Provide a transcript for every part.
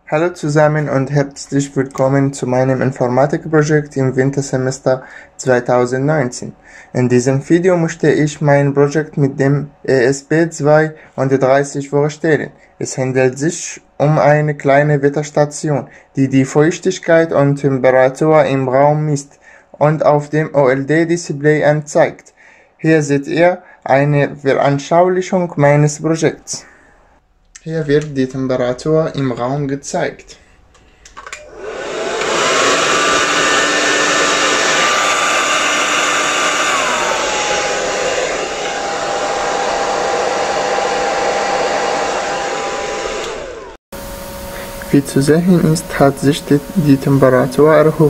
Hallo zusammen und herzlich willkommen zu meinem Informatikprojekt im Wintersemester 2019. In diesem Video möchte ich mein Projekt mit dem ESP32 vorstellen. Es handelt sich um eine kleine Wetterstation, die die Feuchtigkeit und Temperatur im Raum misst und auf dem OLED-Display anzeigt. Hier seht ihr eine Veranschaulichung meines Projekts. Hier wird die Temperatur im Raum gezeigt. Wie zu sehen ist, hat sich die Temperatur erhöht.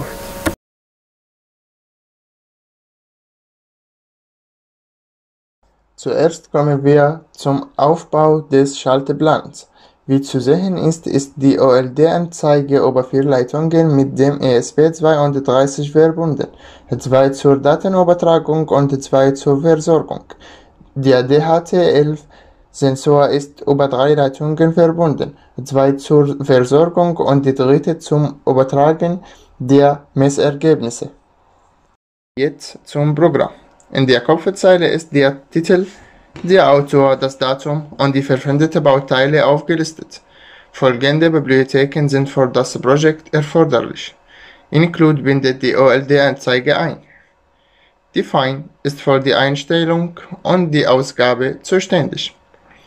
Zuerst kommen wir zum Aufbau des Schaltplans. Wie zu sehen ist die OLED-Anzeige über 4 Leitungen mit dem ESP32 verbunden, 2 zur Datenübertragung und 2 zur Versorgung. Der DHT11-Sensor ist über 3 Leitungen verbunden, 2 zur Versorgung und die dritte zum Übertragen der Messergebnisse. Jetzt zum Programm. In der Kopfzeile ist der Titel, der Autor, das Datum und die verwendeten Bauteile aufgelistet. Folgende Bibliotheken sind für das Projekt erforderlich. Include bindet die OLED-Anzeige ein. Define ist für die Einstellung und die Ausgabe zuständig.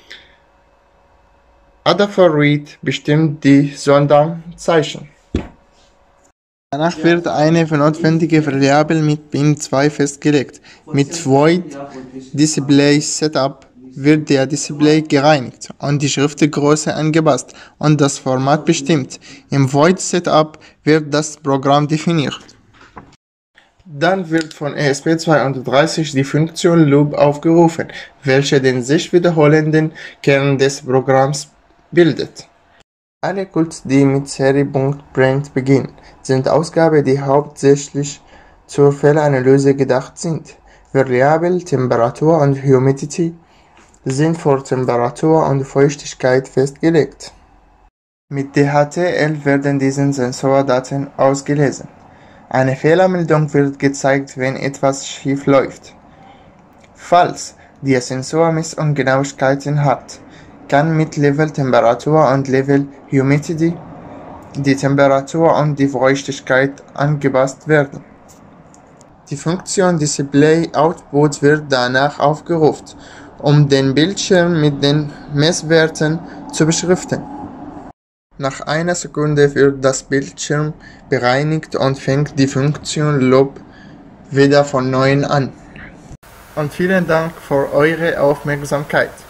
Adafruit bestimmt die Sonderzeichen. Danach wird eine notwendige Variable mit Pin2 festgelegt. Mit Void Display Setup wird der Display gereinigt und die Schriftgröße angepasst und das Format bestimmt. Im Void Setup wird das Programm definiert. Dann wird von ESP32 die Funktion Loop aufgerufen, welche den sich wiederholenden Kern des Programms bildet. Alle Codes, die mit Serie.print beginnen, sind Ausgaben, die hauptsächlich zur Fehleranalyse gedacht sind. Variable Temperatur und Humidity sind für Temperatur und Feuchtigkeit festgelegt. Mit DHT11 werden diese Sensordaten ausgelesen. Eine Fehlermeldung wird gezeigt, wenn etwas schief läuft. Falls der Sensor Messungenauigkeiten hat, kann mit Level Temperatur und Level Humidity die Temperatur und die Feuchtigkeit angepasst werden. Die Funktion Display Output wird danach aufgerufen, um den Bildschirm mit den Messwerten zu beschriften. Nach einer Sekunde wird das Bildschirm bereinigt und fängt die Funktion Loop wieder von neuem an. Und vielen Dank für eure Aufmerksamkeit.